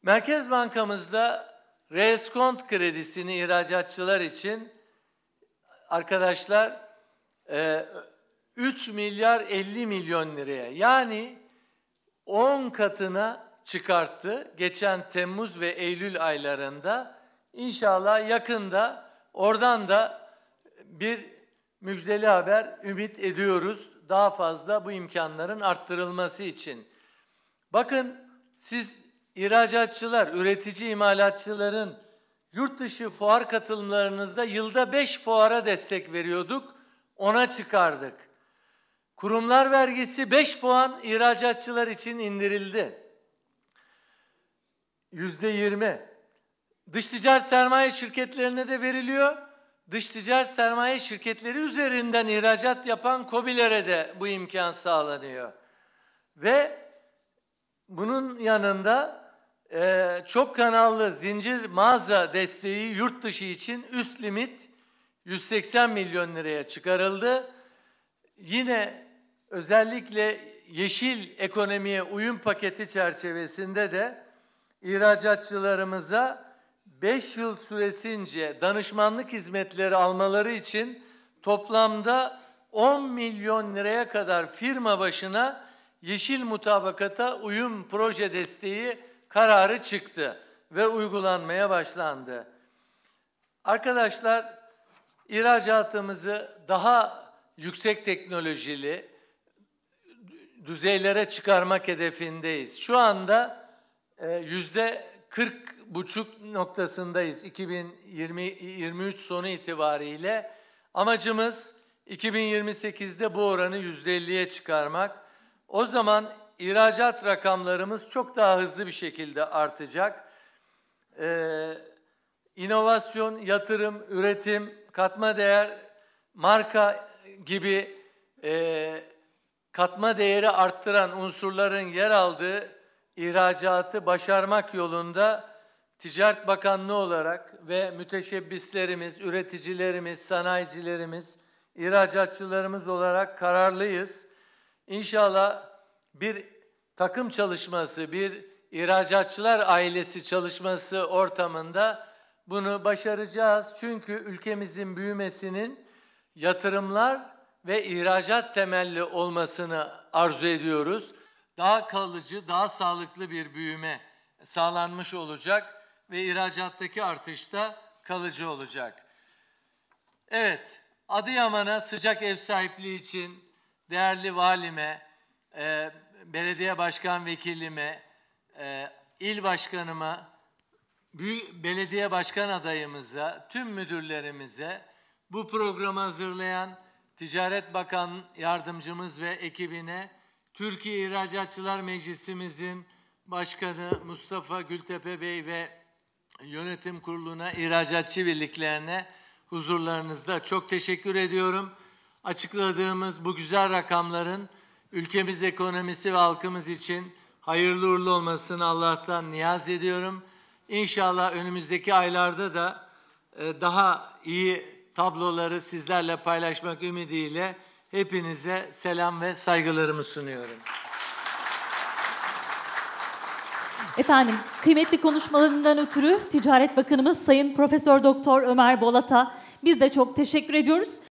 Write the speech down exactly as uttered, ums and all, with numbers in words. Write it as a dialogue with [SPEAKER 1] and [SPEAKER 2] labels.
[SPEAKER 1] Merkez Bankamızda reeskont kredisini ihracatçılar için arkadaşlar üç milyar elli milyon liraya, yani on katına çıkarttı geçen Temmuz ve Eylül aylarında. İnşallah yakında oradan da bir müjdeli haber ümit ediyoruz. Daha fazla bu imkanların arttırılması için. Bakın, siz ihracatçılar, üretici imalatçıların yurt dışı fuar katılımlarınızda yılda beş fuara destek veriyorduk, ona çıkardık. Kurumlar vergisi beş puan ihracatçılar için indirildi. Yüzde yirmi. Dış ticaret sermaye şirketlerine de veriliyor. Dış ticaret sermaye şirketleri üzerinden ihracat yapan KOBİ'lere de bu imkan sağlanıyor. Ve bunun yanında e, çok kanallı zincir mağaza desteği yurt dışı için üst limit yüz seksen milyon liraya çıkarıldı. Yine özellikle yeşil ekonomiye uyum paketi çerçevesinde de ihracatçılarımıza beş yıl süresince danışmanlık hizmetleri almaları için toplamda on milyon liraya kadar firma başına yeşil mutabakata uyum proje desteği kararı çıktı ve uygulanmaya başlandı. Arkadaşlar, ihracatımızı daha yüksek teknolojili düzeylere çıkarmak hedefindeyiz. Şu anda yüzde kırk buçuk noktasındayız iki bin yirmi üç sonu itibariyle. Amacımız iki bin yirmi sekizde bu oranı yüzde elliye çıkarmak. O zaman ihracat rakamlarımız çok daha hızlı bir şekilde artacak. Ee, inovasyon, yatırım, üretim, katma değer, marka gibi e, katma değeri arttıran unsurların yer aldığı ihracatı başarmak yolunda Ticaret Bakanlığı olarak ve müteşebbislerimiz, üreticilerimiz, sanayicilerimiz, ihracatçılarımız olarak kararlıyız. İnşallah bir takım çalışması, bir ihracatçılar ailesi çalışması ortamında bunu başaracağız. Çünkü ülkemizin büyümesinin yatırımlar ve ihracat temelli olmasını arzu ediyoruz. Daha kalıcı, daha sağlıklı bir büyüme sağlanmış olacak ve ihracattaki artış da kalıcı olacak. Evet, Adıyaman'a sıcak ev sahipliği için değerli valime, e, belediye başkan vekilime, e, il başkanıma, büyük belediye başkan adayımıza, tüm müdürlerimize, bu programı hazırlayan Ticaret Bakan Yardımcımız ve ekibine, Türkiye İhracatçılar Meclisimizin Başkanı Mustafa Gültepe Bey ve Yönetim Kurulu'na, ihracatçı birliklerine huzurlarınızda çok teşekkür ediyorum. Açıkladığımız bu güzel rakamların ülkemiz ekonomisi ve halkımız için hayırlı uğurlu olmasını Allah'tan niyaz ediyorum. İnşallah önümüzdeki aylarda da daha iyi tabloları sizlerle paylaşmak ümidiyle hepinize selam ve saygılarımı sunuyorum.
[SPEAKER 2] Efendim, kıymetli konuşmalarından ötürü Ticaret Bakanımız Sayın Profesör Doktor Ömer Bolat'a biz de çok teşekkür ediyoruz.